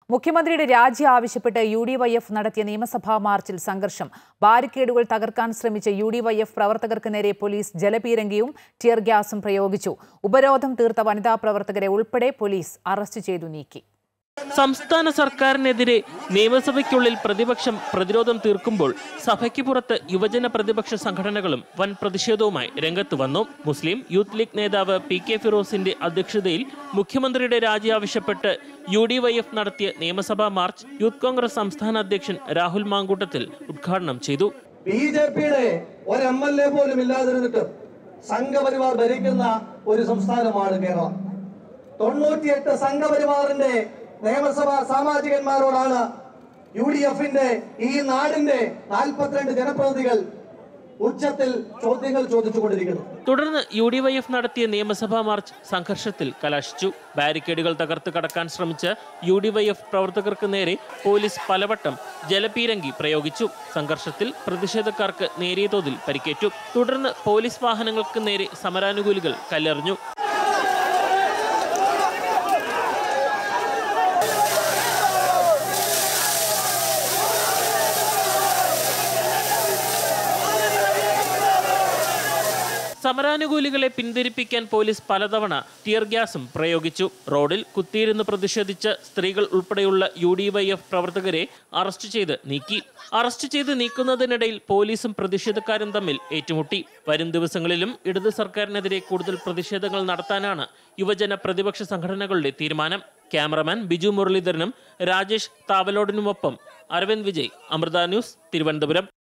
മുഖ്യമന്ത്രിയുടെ രാജി ആവശ്യപ്പെട്ട് യുഡിവൈഎഫ് നടത്തിയ നിയമസഭാ മാർച്ചിൽ സംഘർഷം. ബാരിക്കേഡുകൾ തകർക്കാൻ ശ്രമിച്ച യുഡിവൈഎഫ് പ്രവർത്തകർക്ക് നേരെ പോലീസ് ജലപീരങ്കിയും ടിയർ ഗ്യാസും പ്രയോഗിച്ചു. ഉപരോധം തീർത്ത വനിതാ പ്രവർത്തകരെ ഉൾപ്പെടെ പോലീസ് അറസ്റ്റ് ചെയ്തു നീക്കി. സംസ്ഥാന സർക്കാരിനെതിരെ നിയമസഭയ്ക്കുള്ളിൽ പ്രതിപക്ഷം പ്രതിരോധം തീർക്കുമ്പോൾ സഭയ്ക്ക് പുറത്ത് യുവജന പ്രതിപക്ഷ സംഘടനകളും വൻ പ്രതിഷേധവുമായി രംഗത്ത് വന്നു. മുസ്ലിം യൂത്ത് ലീഗ് നേതാവ് PK ഫിറോസിന്റെ അധ്യക്ഷതയിൽ മുഖ്യമന്ത്രിയുടെ രാജി ആവശ്യപ്പെട്ട് UDYF നടത്തിയ നിയമസഭാ മാർച്ച് യൂത്ത് കോൺഗ്രസ് സംസ്ഥാന അധ്യക്ഷൻ രാഹുൽ മാങ്കൂട്ടത്തിൽ ഉദ്ഘാടനം ചെയ്തു. BJPയുടെ ഒരു MLA പോലും ഇല്ലാതിരുന്നിട്ട് സംഘപരിവാർ ഭരിക്കുന്ന ഒരു സംസ്ഥാനമാണ് കേരളം. 98 സംഘപരിവാറിന്റെ നിയമസഭാ സാമാജികന്മാരോടാണ് UDFന്റെ ഈ നാടിന്റെ 42 ജനപ്രതിനിധികൾ ഉച്ചത്തിൽ ചോദ്യങ്ങൾ ചോദിച്ചുകൊണ്ടിരിക്കുന്നു. തുടർന്ന് UDYF നടത്തിയ നിയമസഭാ മാർച്ച് സംഘർഷത്തിൽ കലാശിച്ചു. ബാരിക്കേഡുകൾ തകർത്ത് കടക്കാൻ ശ്രമിച്ച UDYF പ്രവർത്തകർക്ക് നേരെ പോലീസ് പലവട്ടം ജലപീരങ്കി പ്രയോഗിച്ചു. സംഘർഷത്തിൽ പ്രതിഷേധക്കാർക്ക് നേരിയ തോതിൽ പരിക്കേറ്റു. തുടർന്ന് പോലീസ് വാഹനങ്ങൾക്ക് നേരെ സമരാനുകൂലികൾ കല്ലെറിഞ്ഞു. സമരാനുകൂലികളെ പിന്തിരിപ്പിക്കാൻ പോലീസ് പലതവണ ടിയർ ഗ്യാസും പ്രയോഗിച്ചു. റോഡിൽ കുത്തിയിരുന്ന് പ്രതിഷേധിച്ച സ്ത്രീകൾ ഉൾപ്പെടെയുള്ള UDYF പ്രവർത്തകരെ അറസ്റ്റ് ചെയ്ത് നീക്കുന്നതിനിടയിൽ പോലീസും പ്രതിഷേധക്കാരും തമ്മിൽ ഏറ്റുമുട്ടി. വരും ദിവസങ്ങളിലും ഇടത് സർക്കാരിനെതിരെ കൂടുതൽ പ്രതിഷേധങ്ങൾ നടത്താനാണ് യുവജന പ്രതിപക്ഷ സംഘടനകളുടെ തീരുമാനം. ക്യാമറമാൻ ബിജു മുരളീധരനും രാജേഷ് താവലോടിനുമൊപ്പം അരവിന്ദ് വിജയ്, അമൃത ന്യൂസ്, തിരുവനന്തപുരം.